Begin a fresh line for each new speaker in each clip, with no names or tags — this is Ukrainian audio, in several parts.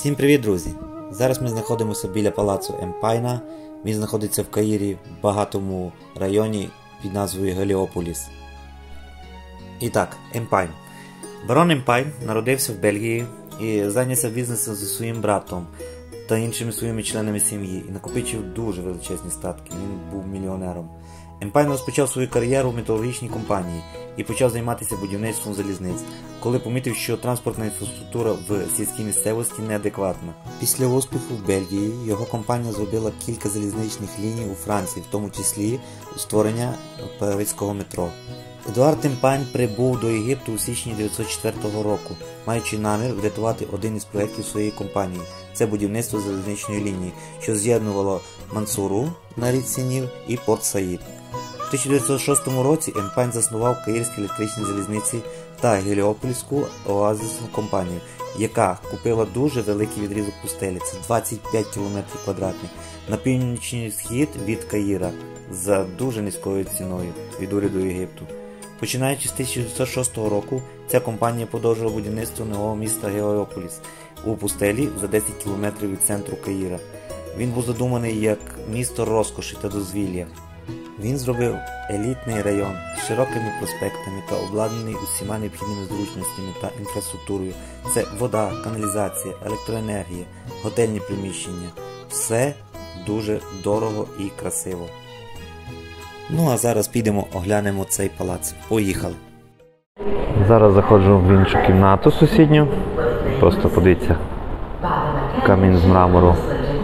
Всім привіт, друзі! Зараз ми знаходимося біля палацу Емпайна. Він знаходиться в Каїрі, в багатому районі під назвою Геліополіс. І так, Емпайн. Барон Емпайн народився в Бельгії і зайнявся бізнесом зі своїм братом та іншими своїми членами сім'ї і накопичив дуже величезні статки. Він був мільйонером. Емпайн розпочав свою кар'єру в металургічній компанії і почав займатися будівництвом залізниць, коли помітив, що транспортна інфраструктура в сільській місцевості неадекватна. Після успіху в Бельгії його компанія зробила кілька залізничних ліній у Франції, в тому числі створення паризького метро. Едуард Емпайн прибув до Єгипту у січні 1904 року, маючи намір врятувати один із проєктів своєї компанії – це будівництво залізничної лінії, що з'єднувало Мансуру на річці Ніл і Порт Саїд. У 1906 році Емпайн заснував Каїрські електричні залізниці та Геліопольську оазисну компанію, яка купила дуже великий відрізок пустелі – це 25 км² на північний схід від Каїра за дуже низькою ціною від уряду Єгипту. Починаючи з 1906 року, ця компанія продовжила будівництво нового міста Геліополіс у пустелі за 10 км від центру Каїра. Він був задуманий як місто розкоші та дозвілля. Він зробив елітний район з широкими проспектами та обладнаний усіма необхідними зручностями та інфраструктурою. Це вода, каналізація, електроенергія, готельні приміщення. Все дуже дорого і красиво. Ну а зараз підемо оглянемо цей палац. Поїхали!
Зараз заходжу в іншу кімнату сусідню. Просто подивіться. Камінь з мрамору.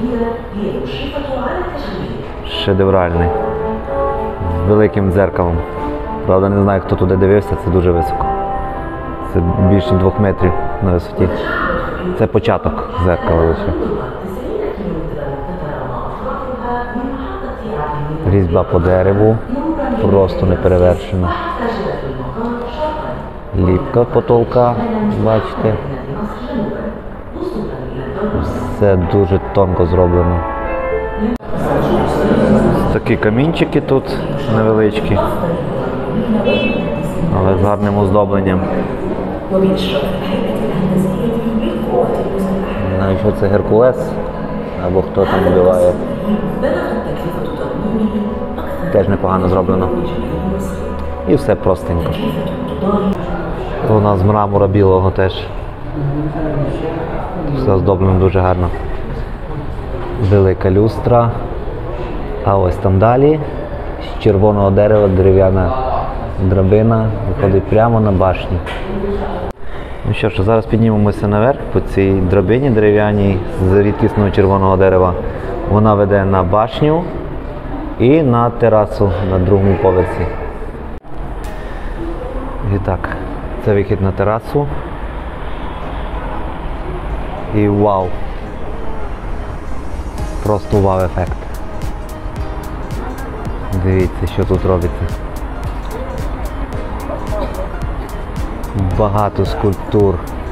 Шедевральний. З великим дзеркалом. Правда, не знаю, хто туди дивився, це дуже високо. Це більше 2 метрів на висоті. Це початок дзеркала лише. Різьба по дереву. Просто неперевершена. Ліпка потолка, бачите. Все дуже тонко зроблено. Такі камінчики тут невеличкі, але з гарним оздобленням. Навіть що це Геркулес, або хто там вбиває. Теж непогано зроблено. І все простенько. У нас з мрамора білого теж. Все оздоблено дуже гарно. Велика люстра. А ось там далі з червоного дерева дерев'яна драбина виходить прямо на башню. Ну що ж, зараз піднімемося наверх по цій драбині дерев'яній з рідкісного червоного дерева. Вона веде на башню і на терасу на другому поверсі. І так, це вихід на терасу. І вау! Просто вау-ефект. Дивіться, що тут робиться. Багато скульптур.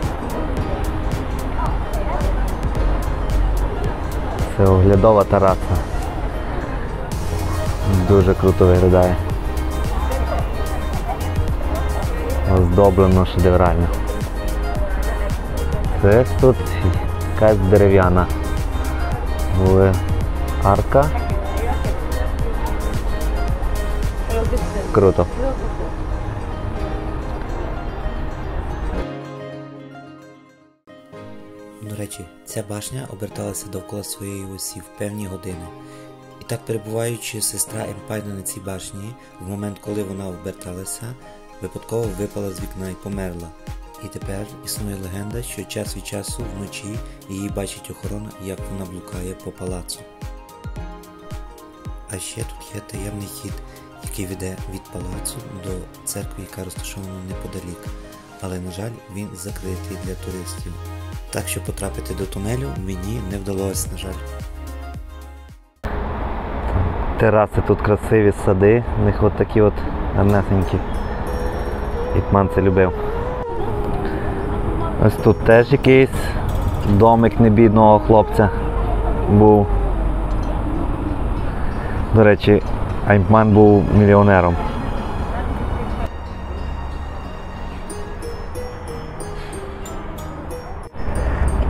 Це оглядова тераса. Дуже круто виглядає. Оздоблено шедеврально. Це тут якась дерев'яна арка. Круто.
До речі, ця башня оберталася довкола своєї осі в певні години. І так, перебуваючи, сестра Емпайна на цій башні, в момент, коли вона оберталася, випадково випала з вікна і померла. І тепер існує легенда, що час від часу вночі її бачить охорона, як вона блукає по палацу. А ще тут є таємний хід, який веде від палацу до церкви, яка розташована неподалік. Але, на жаль, він закритий для туристів. Так що потрапити до тунелю мені не вдалося, на жаль.
Тераси тут красиві, сади, у них от такі от гарнесенькі. Іпман це любив. Ось тут теж якийсь домик небідного хлопця був. До речі, Іпман був мільйонером.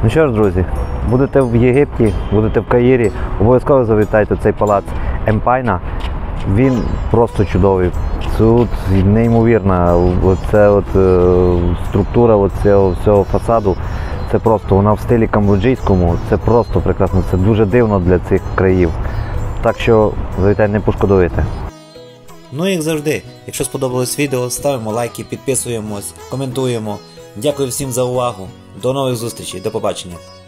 Ну що ж, друзі, будете в Єгипті, будете в Каїрі, обов'язково завітайте цей палац Емпайна. Він просто чудовий. Тут неймовірна структура всього фасаду. Це просто, вона в стилі камбоджійському, це просто прекрасно, це дуже дивно для цих країв. Так що завітайте, не пошкодуєте.
Ну і як завжди, якщо сподобалось відео, ставимо лайки, підписуємось, коментуємо. Дякую всім за увагу. До нових зустрічей, до побачення.